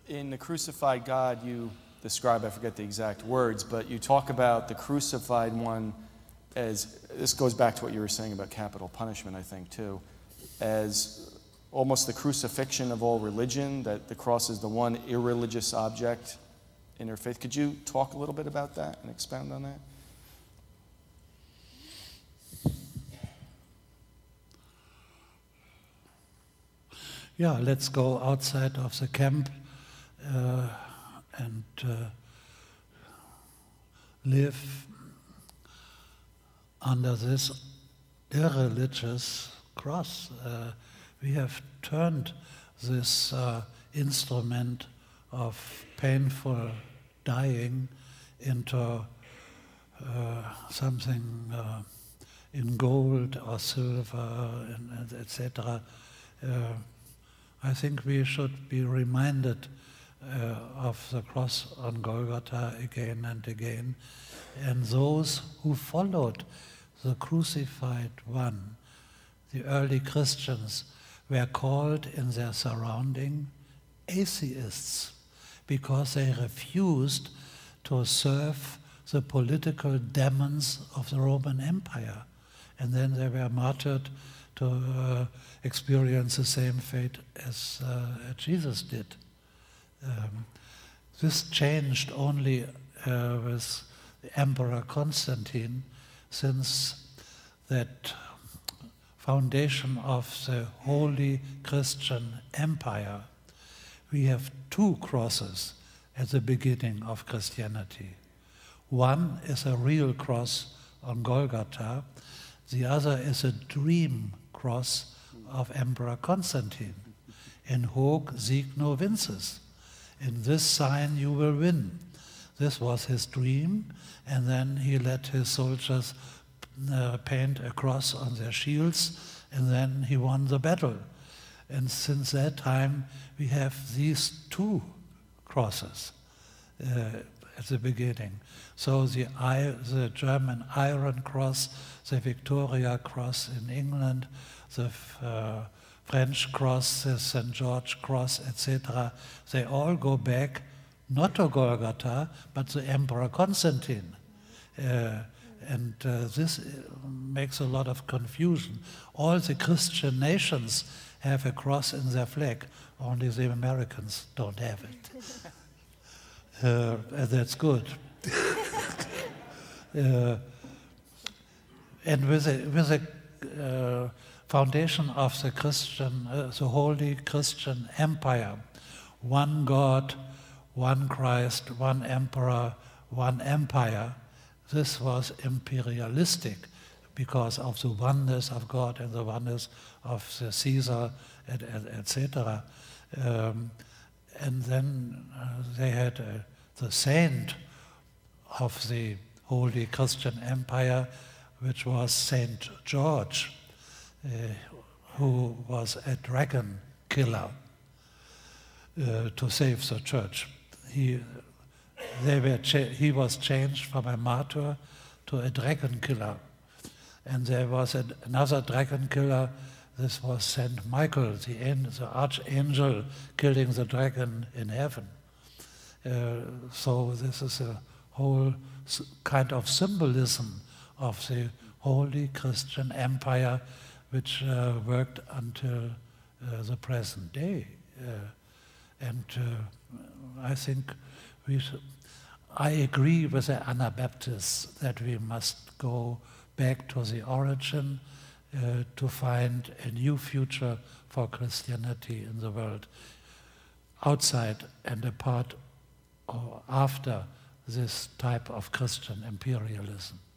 In The Crucified God, you describe, I forget the exact words, but you talk about the crucified one as, this goes back to what you were saying about capital punishment, I think, too, as almost the crucifixion of all religion, that the cross is the one irreligious object in their faith. Could you talk a little bit about that and expound on that? Yeah, let's go outside of the camp and live under this irreligious cross. We have turned this instrument of painful dying into something in gold or silver, and etc. I think we should be reminded of the cross on Golgotha again and again. And those who followed the crucified one, the early Christians, were called in their surrounding atheists because they refused to serve the political demons of the Roman Empire. And then they were martyred to experience the same fate as Jesus did. This changed only with the Emperor Constantine, since that foundation of the Holy Christian Empire. We have two crosses at the beginning of Christianity. One is a real cross on Golgotha, the other is a dream cross of Emperor Constantine. In hoc signo vinces. In this sign you will win. This was his dream, and then he let his soldiers paint a cross on their shields, and then he won the battle. And since that time we have these two crosses at the beginning. So the German Iron Cross, the Victoria Cross in England, the French Cross, the St. George Cross, etc., they all go back not to Golgotha, but to Emperor Constantine. And this makes a lot of confusion. All the Christian nations have a cross in their flag, only the Americans don't have it. And that's good. And with the foundation of the Christian, the Holy Christian Empire, one God, one Christ, one Emperor, one Empire, this was imperialistic because of the oneness of God and the oneness of the Caesar, etc. And then they had the saint of the Holy Christian Empire, which was Saint George, who was a dragon killer to save the church. He was changed from a martyr to a dragon killer. And there was another dragon killer. This was Saint Michael, the archangel killing the dragon in heaven. So this is a whole kind of symbolism of the Holy Christian Empire, which worked until the present day. And I think I agree with the Anabaptists that we must go back to the origin to find a new future for Christianity in the world, outside and apart or after this type of Christian imperialism.